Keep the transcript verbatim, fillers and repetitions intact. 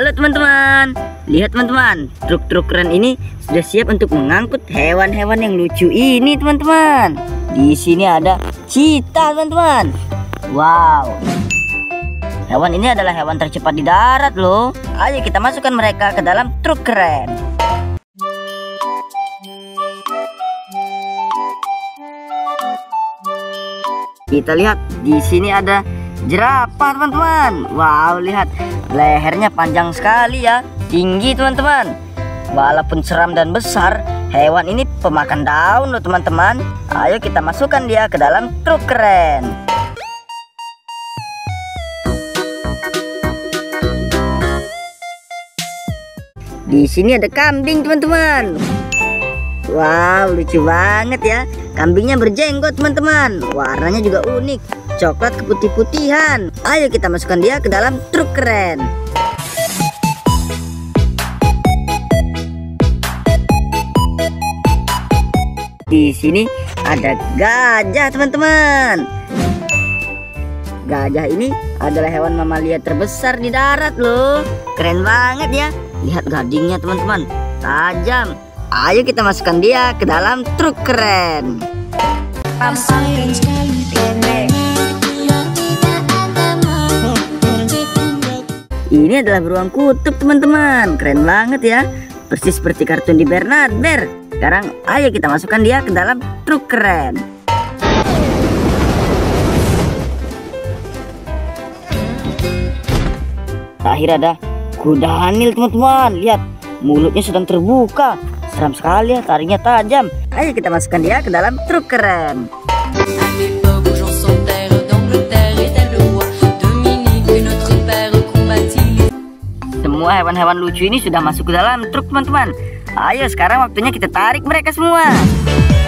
Halo teman-teman, lihat teman-teman, truk-truk keren ini sudah siap untuk mengangkut hewan-hewan yang lucu ini teman-teman. Di sini ada cheetah teman-teman. Wow, hewan ini adalah hewan tercepat di darat loh. Ayo kita masukkan mereka ke dalam truk keren. Kita lihat di sini ada jerapah teman-teman. Wow, lihat lehernya panjang sekali ya, tinggi teman-teman. Walaupun seram dan besar, hewan ini pemakan daun loh teman-teman. Ayo kita masukkan dia ke dalam truk keren. Di sini ada kambing teman-teman. Wow, lucu banget ya. Kambingnya berjenggot teman-teman. Warnanya juga unik, coklat keputih-putihan. Ayo kita masukkan dia ke dalam truk keren. Di sini ada gajah teman-teman. Gajah ini adalah hewan mamalia terbesar di darat loh. Keren banget ya. Lihat gadingnya teman-teman, tajam. Ayo kita masukkan dia ke dalam truk keren. Ini adalah beruang kutub teman-teman. Keren banget ya, persis seperti kartun di Bernard Bear. Sekarang ayo kita masukkan dia ke dalam truk keren. Terakhir ada kuda Hanil teman-teman. Lihat, mulutnya sedang terbuka. Seram sekali ya, taringnya tajam. Ayo kita masukkan dia ke dalam truk keren. Semua hewan-hewan lucu ini sudah masuk ke dalam truk teman-teman. Ayo sekarang waktunya kita tarik mereka semua.